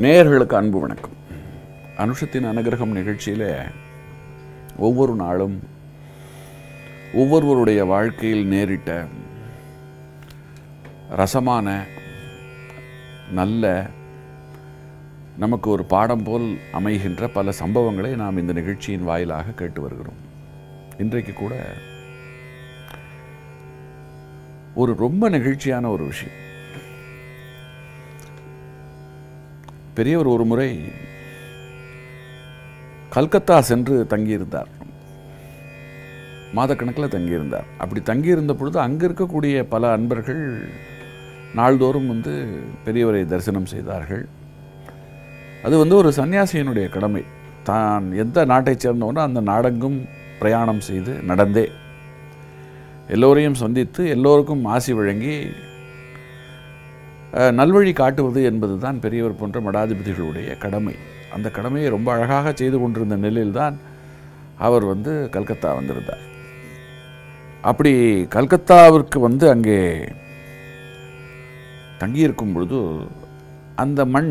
நேயர்களுக்கு அன்பு வணக்கம். அனுஷத்தின் அனுகிரகம் நிகழ்ச்சியில் ஒவ்வொரு நாளும் ஒவ்வொருவருடைய வாழ்க்கையில் நேரிட்ட ரசமான நல்ல நமக்கு ஒரு பாடம் போல் அமைகின்ற பல சம்பவங்களை நாம் இந்த நிகழ்ச்சியின் வாயிலாக கேட்டு வருகிறோம். இன்றைக்கு கூட ஒரு ரொம்ப நெகிழ்ச்சியான ஒரு விஷயம். பெரியவர் ஒரு முறை கல்கத்தா சென்று தங்கியிருந்தார். மாதக்கணக்கில் தங்கியிருந்தார். அப்படி தங்கியிருந்த பொழுது அங்கே இருக்கக்கூடிய பல அன்பர்கள் நாள்தோறும் பெரியவரை தரிசனம் செய்தார்கள். அது ஒரு சன்னியாசியினுடைய கடமை. தான் எந்த நாட்டைச் சேர்ந்தவனோ அந்த நாடெங்கும் பிரயாணம் செய்து நடந்தே எல்லோரையும் சந்தித்து எல்லோருக்கும் ஆசி வழங்கி நல்வழி காட்டுவது என்பது தான் பெரியவர் போன்ற மடாதிபதிகளுடைய கடமை. அந்த கடமையை ரொம்ப அழகாக செய்து கொண்டிருந்த நிலையில்தான் அவர் கல்கத்தா வந்திருந்தார். அப்படி கல்கத்தாவிற்கு அங்கே தங்கியிருக்கும் பொழுது அந்த மண்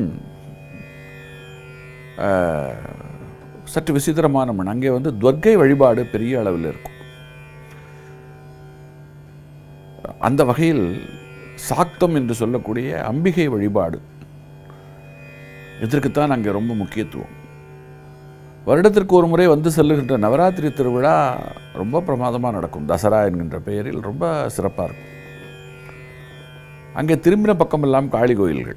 சற்று விசித்திரமான மண். அங்கே துர்க்கை வழிபாடு பெரிய அளவில் இருக்கும். அந்த வகையில் சாக்தம் என்று சொல்லக்கூடிய அம்பிகை வழிபாடு இதற்குத்தான் அங்கே ரொம்ப முக்கியத்துவம். வருடத்திற்கு ஒரு முறை செல்லுகின்ற நவராத்திரி திருவிழா ரொம்ப பிரமாதமாக நடக்கும். தசரா என்கின்ற பெயரில் ரொம்ப சிறப்பாக இருக்கும். அங்கே திரும்பின பக்கமெல்லாம் காளி கோயில்கள்.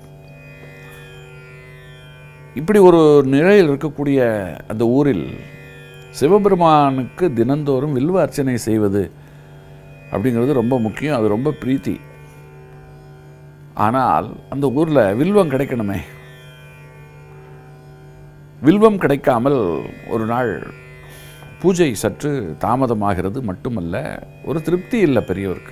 இப்படி ஒரு நிலையில் இருக்கக்கூடிய அந்த ஊரில் சிவபெருமானுக்கு தினந்தோறும் வில்வ அர்ச்சனை செய்வது அப்படிங்கிறது ரொம்ப முக்கியம். அது ரொம்ப பிரீத்தி. ஆனால் அந்த ஊரில் வில்வம் கிடைக்கணுமே. வில்வம் கிடைக்காமல் ஒரு நாள் பூஜை சற்று தாமதமாகிறது. மட்டுமல்ல, ஒரு திருப்தி இல்லை பெரியவருக்கு.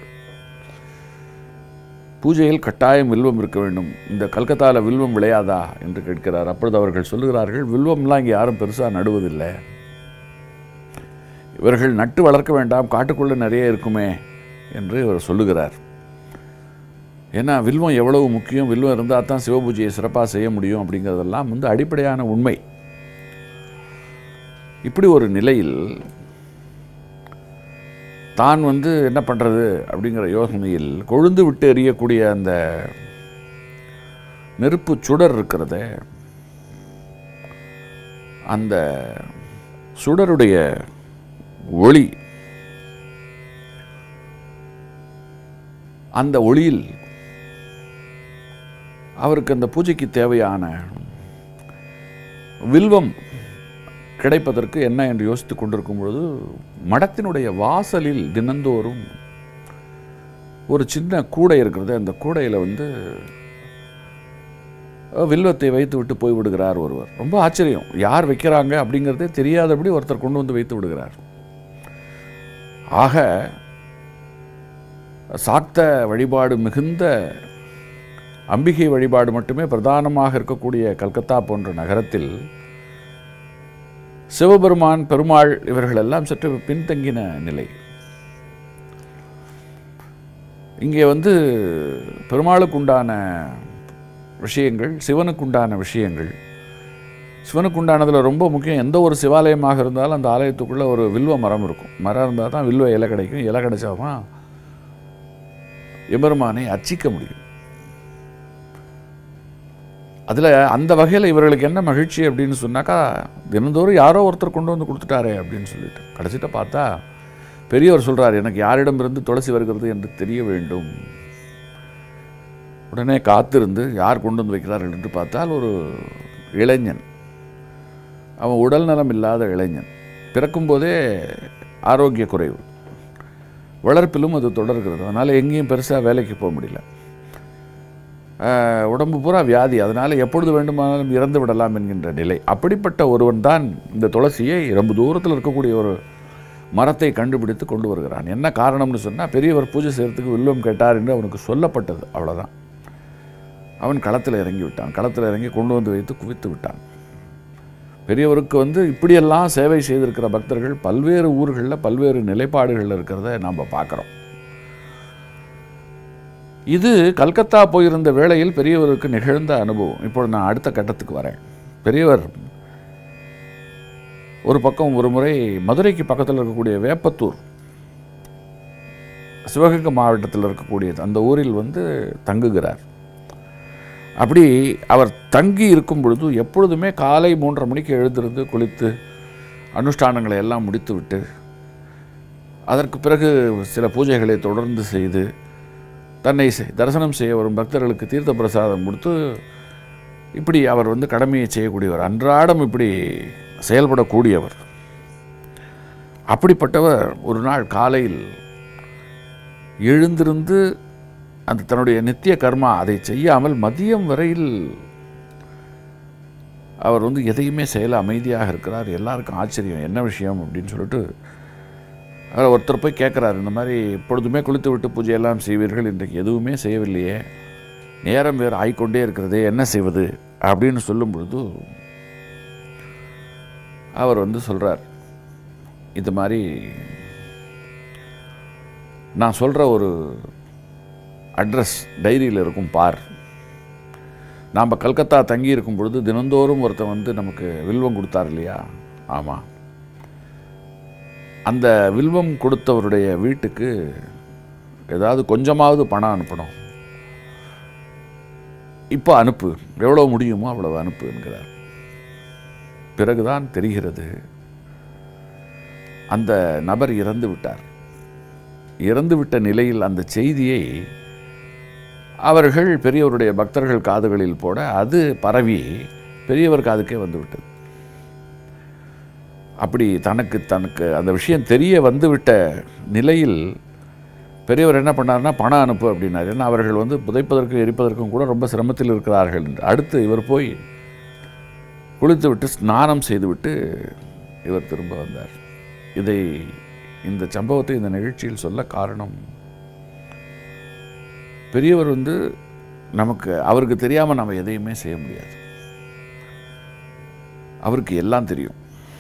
பூஜையில் கட்டாயம் வில்வம் இருக்க வேண்டும். இந்த கல்கத்தாவில் வில்வம் விளையாதா என்று கேட்கிறார். அப்பொழுது அவர்கள் சொல்லுகிறார்கள், வில்வம்லாம் இங்கே யாரும் பெருசாக நடுவதில்லை. இவர்கள் நட்டு வளர்க்க வேண்டாம், காட்டுக்குள்ளே நிறைய இருக்குமே என்று இவர் சொல்லுகிறார். ஏன்னா வில்வம் எவ்வளவு முக்கியம், வில்வம் இருந்தால் தான் சிவபூஜையை சிறப்பாக செய்ய முடியும் அப்படிங்கிறதெல்லாம் அடிப்படையான உண்மை. இப்படி ஒரு நிலையில் தான் என்ன பண்ணுறது அப்படிங்கிற யோசனையில் கொழுந்து விட்டு எறியக்கூடிய அந்த நெருப்பு சுடர் இருக்கிறத, அந்த சுடருடைய ஒளி, அந்த ஒளியில் அவருக்கு அந்த பூஜைக்கு தேவையான வில்வம் கிடைப்பதற்கு என்ன என்று யோசித்துக் கொண்டிருக்கும் பொழுது மடத்தினுடைய வாசலில் தினந்தோறும் ஒரு சின்ன கூடை இருக்கிறது. அந்த கூடையில் வில்வத்தை வைத்து விட்டு போய்விடுகிறார் ஒருவர். ரொம்ப ஆச்சரியம். யார் வைக்கிறாங்க அப்படிங்கிறதே தெரியாதபடி ஒருத்தர் கொண்டு வைத்து விடுகிறார். ஆக சாக்த வழிபாடு மிகுந்த அம்பிகை வழிபாடு மட்டுமே பிரதானமாக இருக்கக்கூடிய கல்கத்தா போன்ற நகரத்தில் சிவபெருமான், பெருமாள் இவர்கள் எல்லாம் சற்று பின்தங்கின நிலை. இங்கே பெருமாளுக்குண்டான விஷயங்கள், சிவனுக்குண்டான விஷயங்கள். சிவனுக்குண்டானதில் ரொம்ப முக்கியம். எந்த ஒரு சிவாலயமாக இருந்தாலும் அந்த ஆலயத்துக்குள்ளே ஒரு வில்வ மரம் இருக்கும். மரம் இருந்தால் தான் வில்வ இலை கிடைக்கும். இலை கிடைச்சாதான் எம்பெருமானை அர்ச்சிக்க முடியும். அதில் அந்த வகையில் இவர்களுக்கு என்ன மகிழ்ச்சி அப்படின்னு சொன்னாக்கா, தினந்தோறும் யாரோ ஒருத்தர் கொண்டு கொடுத்துட்டாரே அப்படின்னு சொல்லிட்டு கடைசிட்ட பார்த்தா பெரியவர் சொல்கிறார், எனக்கு யாரிடமிருந்து துளசி வருகிறது என்று தெரிய வேண்டும். உடனே காத்திருந்து யார் கொண்டு வைக்கிறார்கள் என்று பார்த்தால் ஒரு இளைஞன். அவன் உடல் நலம் இல்லாத இளைஞன். பிறக்கும்போதே ஆரோக்கிய குறைவு, வளர்ப்பிலும் அது தொடர்கிறது. அதனால் எங்கேயும் பெருசாக வேலைக்கு போக முடியல. உடம்பு பூரா வியாதி. அதனால் எப்பொழுது வேண்டுமானாலும் இறந்து விடலாம் என்கின்ற நிலை. அப்படிப்பட்ட ஒருவன் தான் இந்த துளசியை ரொம்ப தூரத்தில் இருக்கக்கூடிய ஒரு மரத்தை கண்டுபிடித்து கொண்டு வருகிறான். என்ன காரணம்னு சொன்னால், பெரியவர் பூஜை செய்கிறதுக்கு வில்வம் கேட்டார் என்று அவனுக்கு சொல்லப்பட்டது. அவ்வளோதான். அவன் களத்தில் இறங்கி விட்டான். களத்தில் இறங்கி கொண்டு வைத்து குவித்து விட்டான். பெரியவருக்கு இப்படியெல்லாம் சேவை செய்திருக்கிற பக்தர்கள் பல்வேறு ஊர்களில் பல்வேறு நிலைப்பாடுகளில் இருக்கிறத நாம் பார்க்குறோம். இது கல்கத்தா போயிருந்த வேளையில் பெரியவருக்கு நிகழ்ந்த அனுபவம். இப்பொழுது நான் அடுத்த கட்டத்துக்கு வரேன். பெரியவர் ஒரு பக்கம் ஒரு முறை மதுரைக்கு பக்கத்தில் இருக்கக்கூடிய வேப்பத்தூர், சிவகங்கை மாவட்டத்தில் இருக்கக்கூடிய அந்த ஊரில் தங்குகிறார். அப்படி அவர் தங்கி இருக்கும் பொழுது எப்பொழுதுமே காலை 3:30 மணிக்கு எழுந்திருந்து குளித்து அனுஷ்டானங்களை எல்லாம் முடித்து விட்டு அதற்கு பிறகு சில பூஜைகளை தொடர்ந்து செய்து தன்னை தரிசனம் செய்ய வரும் பக்தர்களுக்கு தீர்த்த பிரசாதம் கொடுத்து இப்படி அவர் கடமையை செய்யக்கூடியவர், அன்றாடம் இப்படி செயல்படக்கூடியவர். அப்படிப்பட்டவர் ஒரு நாள் காலையில் எழுந்திருந்து அந்த தன்னுடைய நித்திய கர்மா அதை செய்யாமல் மதியம் வரையில் அவர் எதையுமே செய்யல, அமைதியாக இருக்கிறார். எல்லாருக்கும் ஆச்சரியம், என்ன விஷயம் அப்படின்னு சொல்லிட்டு அவர் ஒருத்தர் போய் கேட்குறாரு, இந்த மாதிரி எப்பொழுதுமே குளித்து விட்டு பூஜையெல்லாம் செய்வீர்கள், இன்றைக்கு எதுவுமே செய்யவில்லையே, நேரம் வேறு ஆய்கொண்டே இருக்கிறதே, என்ன செய்வது அப்படின்னு சொல்லும் பொழுது அவர் சொல்கிறார், இது மாதிரி நான் சொல்கிற ஒரு அட்ரஸ் டைரியில் இருக்கும் பார். நாம் கல்கத்தா தங்கி இருக்கும் பொழுது தினந்தோறும் ஒருத்தன் நமக்கு வில்வம் கொடுத்தார் இல்லையா? ஆமாம், அந்த வில்வம் கொடுத்தவருடைய வீட்டுக்கு ஏதாவது கொஞ்சமாவது பணம் அனுப்பணும், இப்போ அனுப்பு, எவ்வளோ முடியுமோ அவ்வளவு அனுப்பு என்கிறார். பிறகுதான் தெரிகிறது அந்த நபர் இறந்து விட்டார். இறந்துவிட்ட நிலையில் அந்த செய்தியை அவர்கள் பெரியவருடைய பக்தர்கள் காதுகளில் போட அது பரவி பெரியவர் காதுக்கே வந்துவிட்டது. அப்படி தனக்கு அந்த விஷயம் தெரிய வந்துவிட்ட நிலையில் பெரியவர் என்ன பண்ணார்னா, பணம் அனுப்பு அப்படின்னார். ஏன்னா அவர்கள் புதைப்பதற்கும் எரிப்பதற்கும் கூட ரொம்ப சிரமத்தில் இருக்கிறார்கள் என்று. அடுத்து இவர் போய் குளித்து விட்டு ஸ்நானம் செய்துவிட்டு இவர் திரும்ப வந்தார். இந்த சம்பவத்தை இந்த நிகழ்ச்சியில் சொல்ல காரணம், பெரியவர் அவருக்கு தெரியாமல் நம்ம எதையுமே செய்ய முடியாது. அவருக்கு எல்லாம் தெரியும்.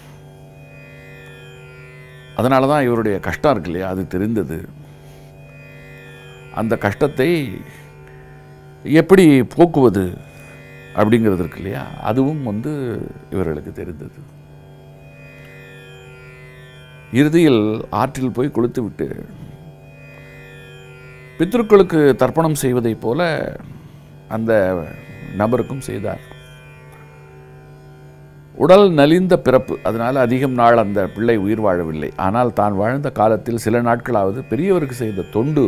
அதனால தான் இவருடைய கஷ்டம் இருக்கு இல்லையா, அது தெரிந்தது. அந்த கஷ்டத்தை எப்படி போக்குவது அப்படிங்கிறது இருக்கு இல்லையா, அதுவும் இவர்களுக்கு தெரிந்தது. இறுதியில் ஆற்றில் போய் குளித்து விட்டு பித்ருக்களுக்கு தர்ப்பணம் செய்வதைப் போல அந்த நபருக்கும் செய்தார். உடல் நலிந்த பிறப்பு, அதனால் அதிகம் நாள் அந்த பிள்ளை உயிர் வாழவில்லை. ஆனால் தான் வாழ்ந்த காலத்தில் சில நாட்களாவது பெரியவருக்கு செய்த தொண்டு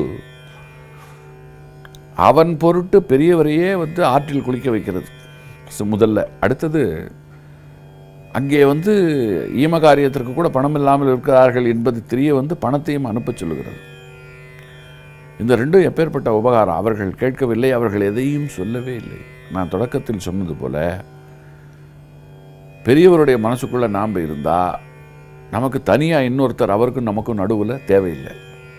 அவன் பொருட்டு பெரியவரையே ஆற்றில் குளிக்க வைக்கிறது முதல்ல. அடுத்தது அங்கே ஈமகாரியத்திற்கு கூட பணம் இல்லாமல் இருக்கிறார்கள் என்பது தெரிய பணத்தையும் அனுப்ப சொல்லுகிறது. இந்த ரெண்டும் எப்பேற்பட்ட உபகாரம். அவர்கள் கேட்கவில்லை, அவர்கள் எதையும் சொல்லவே இல்லை. நான் தொடக்கத்தில் சொன்னது போல பெரியவருடைய மனசுக்குள்ளே நாம் இருந்தால் நமக்கு தனியாக இன்னொருத்தர் அவருக்கும் நமக்கும் நடுவில் தேவையில்லை.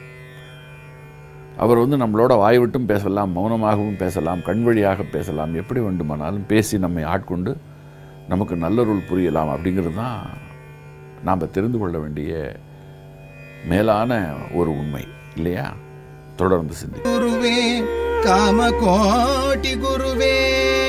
அவர் நம்மளோட வாய் விட்டும் பேசலாம், மௌனமாகவும் பேசலாம், கண் வழியாக பேசலாம், எப்படி வேண்டுமானாலும் பேசி நம்மை ஆட்கொண்டு நமக்கு நல்லருள் புரியலாம். அப்படிங்கிறது தான் நாம் தெரிந்து கொள்ள வேண்டிய மேலான ஒரு உண்மை இல்லையா? தொடர்ந்து சிந்தி. குருவே காமகோட்டி குருவே.